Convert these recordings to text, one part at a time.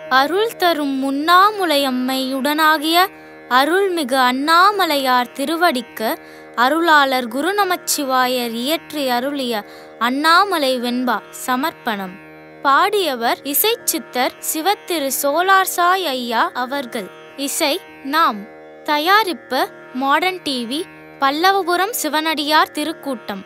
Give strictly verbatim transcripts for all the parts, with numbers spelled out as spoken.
அருள் தரும் உண்ணாமுலையம்மையுடனாகிய அருள்மிகு அண்ணாமலையார் திருவடிக்கு அருளாளர் குரு நமச்சிவாயர் இயற்றி அருளிய அண்ணாமலை வெண்பா சமர்ப்பணம். பாடியவர் இசைச்சித்தர் சிவத்திரு சோலார்சாய் ஐயா அவர்கள். இசை நாம். தயாரிப்பு மாடர்ன் டிவி, பல்லவபுரம் சிவனடியார் திருக்கூட்டம்.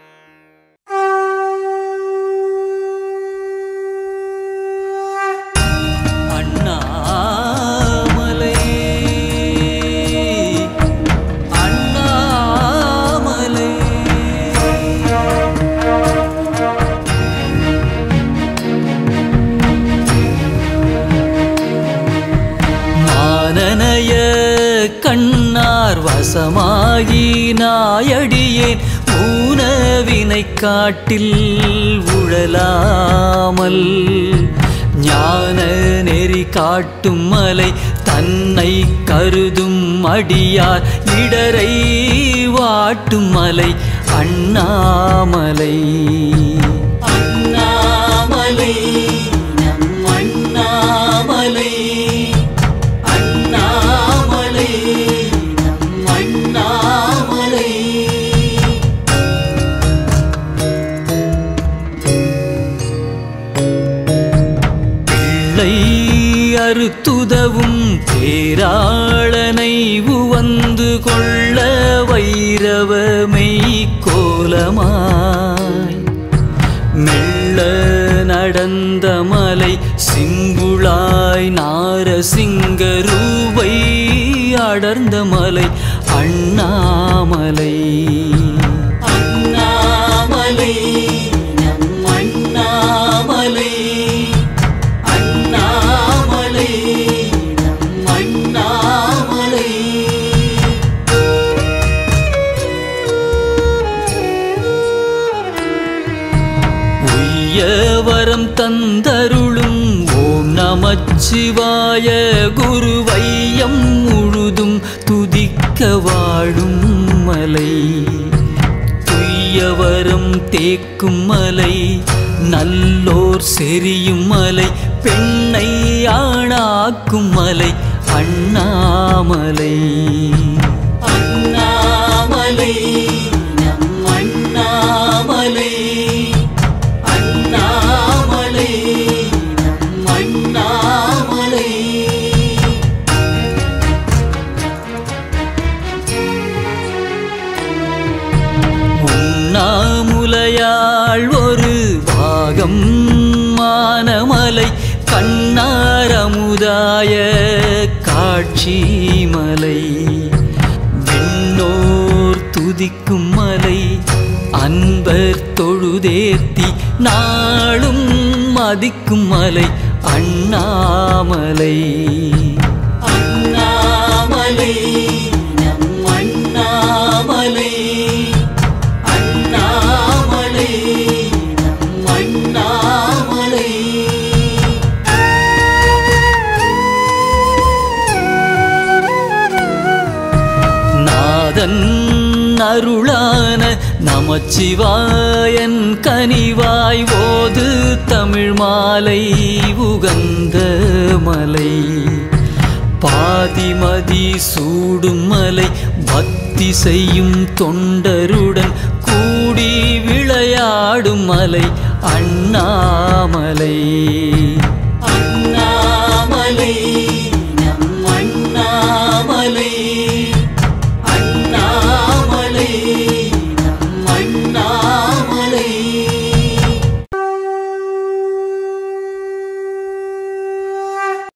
கண்ணார் வசமாகி நாயடியேன் ஊனவினை காட்டில் உழலாமல் ஞான நெறி காட்டும் மலை தன்னை கருதும் அடியார் இடரை வாட்டும் மலை அண்ணாமலை. அண்ணாமலை நம் அண்ணாமலை, அறுத்துதவும் பேராளனை உவந்து கொள்ள வைரவமை கோலமாய் மெல்ல நடந்த மலை சிங்குளாய் நாரசிங்க ரூபை அடர்ந்த மலை அண்ணாமலை. அண்ணாமலை நம் அண்ணாமலை, வரம் தந்தருளும் ஓம் நமச்சிவாய குருவையம் முழுதும் துதிக்க வாழும் மலை. துய்யவரம் தேக்கும் மலை, நல்லோர் செறியும் மலை, பெண்ணை ஆணாக்கும் மலை அண்ணாமலை. அண்ணாமலை நம் அண்ணாமலை, அண்ணாமலை நம் அண்ணாமலை. உண்ணாமுலையாள் ஒரு பாகம் மானமலை கண்ணாரமுதாய காட்சி மலை. விண்ணோர் துதிக்கும் மலை, அன்பர் தொழுதேத்தி நாளும் மதிக்கும் மலை அண்ணாமலை. அண்ணாமலை நம் அண்ணாமலை, அண்ணாமலை நம் அண்ணாமலை. நாதன் அருளான நமச்சிவாயன் கனிவாய் ஓது தமிழ் மாலை உகந்த மலை. பாதிமதி சூடும் மலை, பக்தி செய்யும் தொண்டருடன் கூடி விளையாடும் மலை அண்ணாமலை.